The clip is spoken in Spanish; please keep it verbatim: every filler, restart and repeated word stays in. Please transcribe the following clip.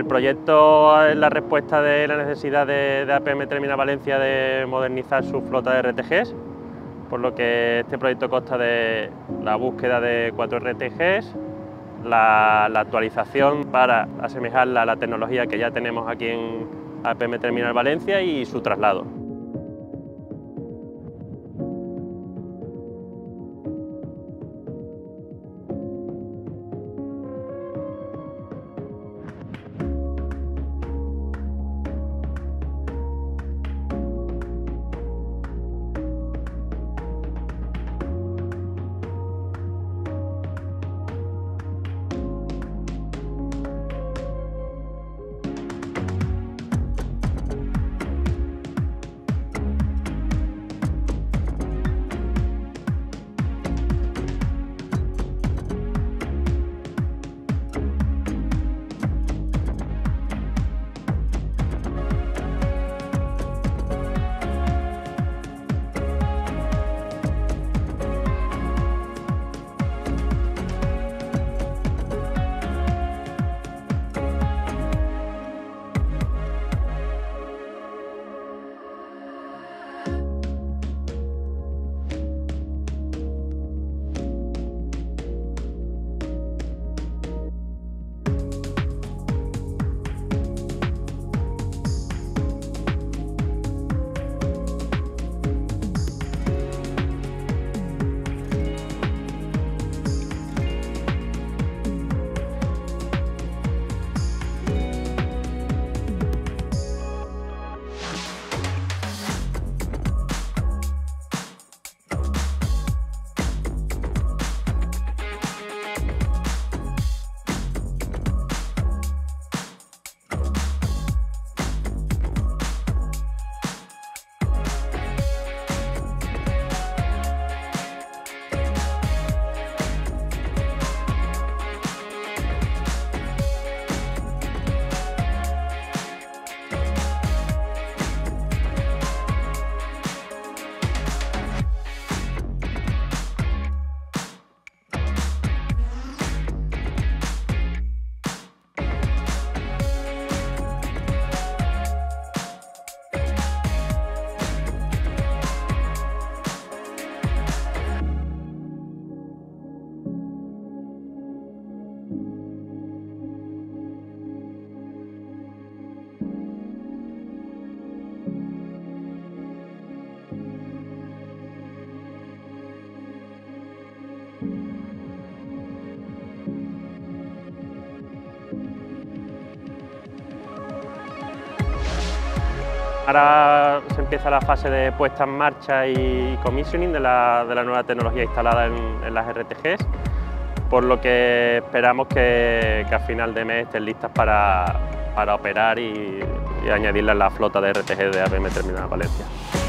El proyecto es la respuesta de la necesidad de, de A P M Terminal Valencia de modernizar su flota de R T Gs, por lo que este proyecto consta de la búsqueda de cuatro R T Gs, la, la actualización para asemejarla a la tecnología que ya tenemos aquí en A P M Terminal Valencia y su traslado. Ahora se empieza la fase de puesta en marcha y commissioning de la, de la nueva tecnología instalada en, en las R T Gs, por lo que esperamos que, que a final de mes estén listas para, para operar y, y añadirlas a la flota de R T G de A P M Terminal Valencia.